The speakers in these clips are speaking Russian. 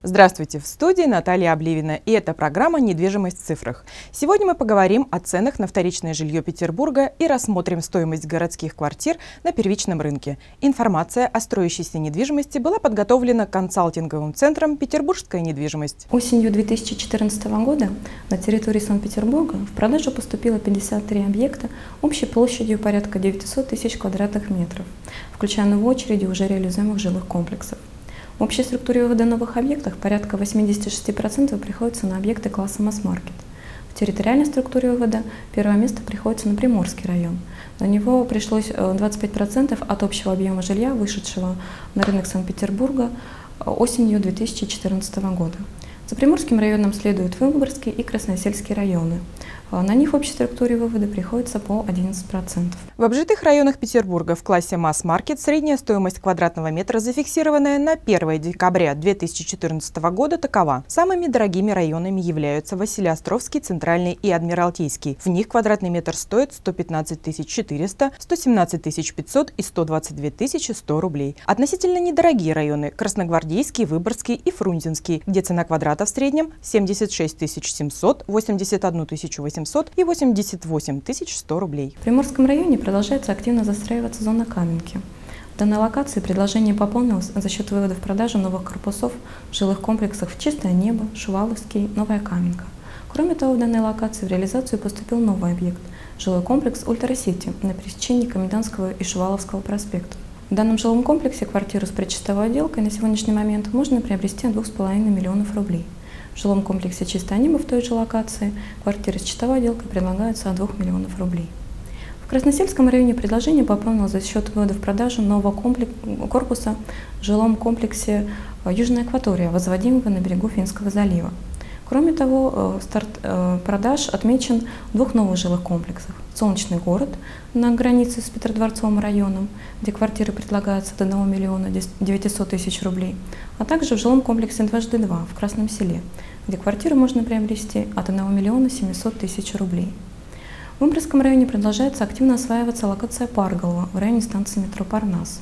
Здравствуйте, в студии Наталья Обливина, и это программа «Недвижимость в цифрах». Сегодня мы поговорим о ценах на вторичное жилье Петербурга и рассмотрим стоимость городских квартир на первичном рынке. Информация о строящейся недвижимости была подготовлена консалтинговым центром «Петербургская недвижимость». Осенью 2014 года на территории Санкт-Петербурга в продажу поступило 53 объекта общей площадью порядка 900 тысяч квадратных метров, включая новые очереди уже реализуемых жилых комплексов. В общей структуре вывода новых объектов порядка 86% приходится на объекты класса масс-маркет. В территориальной структуре вывода первое место приходится на Приморский район. На него пришлось 25% от общего объема жилья, вышедшего на рынок Санкт-Петербурга осенью 2014 года. За Приморским районом следуют Выборгский и Красносельский районы. На них в общей структуре вывода приходится по 11%. В обжитых районах Петербурга в классе масс-маркет средняя стоимость квадратного метра, зафиксированная на 1 декабря 2014 года, такова. Самыми дорогими районами являются Василеостровский, Центральный и Адмиралтейский. В них квадратный метр стоит 115 400, 117 500 и 122 100 рублей. Относительно недорогие районы – Красногвардейский, Выборгский и Фрунзенский, где цена квадрата в среднем 76 700, 81 800 и 88 100 рублей. В Приморском районе продолжается активно застраиваться зона Каменки. В данной локации предложение пополнилось за счет вывода в продажу новых корпусов в жилых комплексах в Чистое небо, Шуваловский, Новая Каменка. Кроме того, в данной локации в реализацию поступил новый объект – жилой комплекс «Ультра-Сити» на пересечении Комендантского и Шуваловского проспекта. В данном жилом комплексе квартиру с предчистовой отделкой на сегодняшний момент можно приобрести от 2,5 миллионов рублей. В жилом комплексе «Чистое небо» в той же локации квартиры с чистовой отделкой предлагаются от 2 миллионов рублей. В Красносельском районе предложение пополнилось за счет вывода в продажу нового корпуса в жилом комплексе «Южная Акватория», возводимого на берегу Финского залива. Кроме того, старт продаж отмечен в двух новых жилых комплексах. «Солнечный город» на границе с Петродворцовым районом, где квартиры предлагаются от 1 миллиона 900 тысяч рублей, а также в жилом комплексе «Дважды два» в Красном Селе, где квартиры можно приобрести от 1 миллиона 700 тысяч рублей. В Выборгском районе продолжается активно осваиваться локация Парголова в районе станции метро Парнас.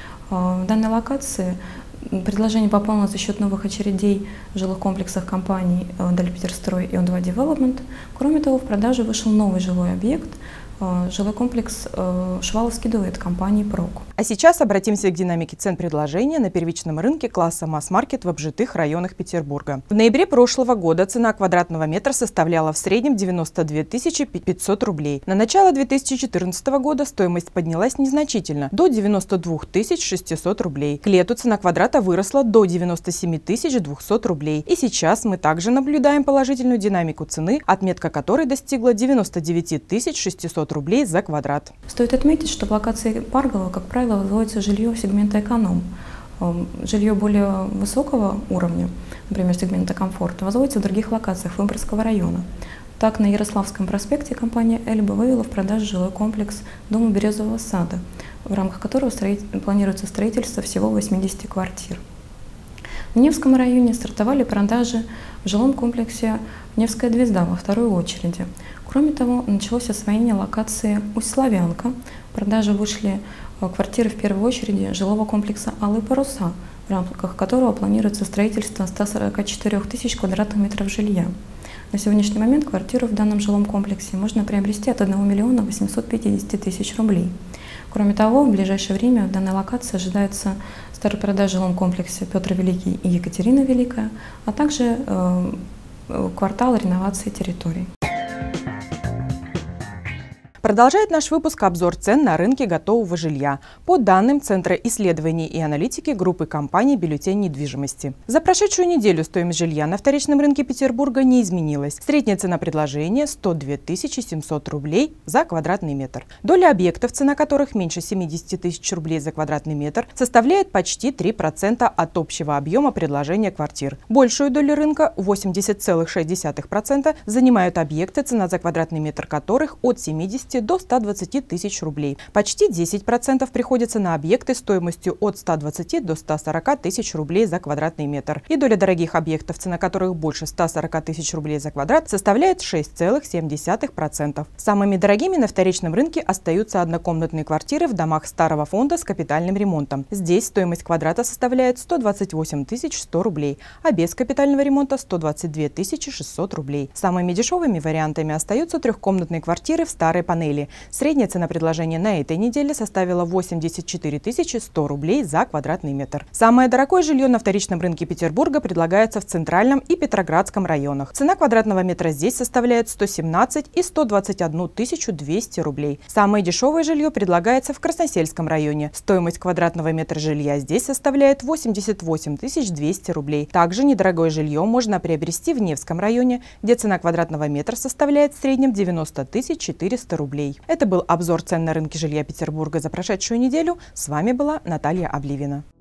В данной локации предложение пополнилось за счет новых очередей в жилых комплексах компаний «Дальпетерстрой» и «Он-2 Девелопмент». Кроме того, в продажу вышел новый жилой объект – жилой комплекс «Шуваловский дуэт» компании «Прок». А сейчас обратимся к динамике цен предложения на первичном рынке класса масс-маркет в обжитых районах Петербурга. В ноябре прошлого года цена квадратного метра составляла в среднем 92 500 рублей. На начало 2014 года стоимость поднялась незначительно – до 92 600 рублей. К лету цена квадрата выросла до 97 200 рублей. И сейчас мы также наблюдаем положительную динамику цены, отметка которой достигла 99 600 рублей за квадрат. Стоит отметить, что в локации Парголова, как правило, возводится жилье сегмента эконом. Жилье более высокого уровня, например, сегмента комфорта, возводится в других локациях Выборгского района. Так, на Ярославском проспекте компания «Эльба» вывела в продажу жилой комплекс дома Березового сада, в рамках которого планируется строительство всего 80 квартир. В Невском районе стартовали продажи в жилом комплексе «Невская звезда» во второй очереди. Кроме того, началось освоение локации «Усть-Славянка». В продажу вышли квартиры в первой очереди жилого комплекса «Алые паруса», в рамках которого планируется строительство 144 тысяч квадратных метров жилья. На сегодняшний момент квартиру в данном жилом комплексе можно приобрести от 1 миллиона 850 тысяч рублей. Кроме того, в ближайшее время в данной локации ожидается старт продаж в жилом комплексе «Петр Великий» и «Екатерина Великая», а также квартал реновации территорий. Продолжает наш выпуск обзор цен на рынке готового жилья по данным Центра исследований и аналитики группы компаний «Бюллетень недвижимости». За прошедшую неделю стоимость жилья на вторичном рынке Петербурга не изменилась. Средняя цена предложения – 102 700 рублей за квадратный метр. Доля объектов, цена которых меньше 70 тысяч рублей за квадратный метр, составляет почти 3% от общего объема предложения квартир. Большую долю рынка – 80,6%, занимают объекты, цена за квадратный метр которых от 70 до 120 тысяч рублей. Почти 10% приходится на объекты стоимостью от 120 до 140 тысяч рублей за квадратный метр. И доля дорогих объектов, цена которых больше 140 тысяч рублей за квадрат, составляет 6,7%. Самыми дорогими на вторичном рынке остаются однокомнатные квартиры в домах старого фонда с капитальным ремонтом. Здесь стоимость квадрата составляет 128 100 рублей, а без капитального ремонта 122 600 рублей. Самыми дешевыми вариантами остаются трехкомнатные квартиры в старой панели. Средняя цена предложения на этой неделе составила 84 100 рублей за квадратный метр. Самое дорогое жилье на вторичном рынке Петербурга предлагается в Центральном и Петроградском районах. Цена квадратного метра здесь составляет 117 и 121 200 рублей. Самое дешевое жилье предлагается в Красносельском районе. Стоимость квадратного метра жилья здесь составляет 88 200 рублей. Также недорогое жилье можно приобрести в Невском районе, где цена квадратного метра составляет в среднем 90 400 рублей. Это был обзор цен на рынке жилья Петербурга за прошедшую неделю. С вами была Наталья Обливина.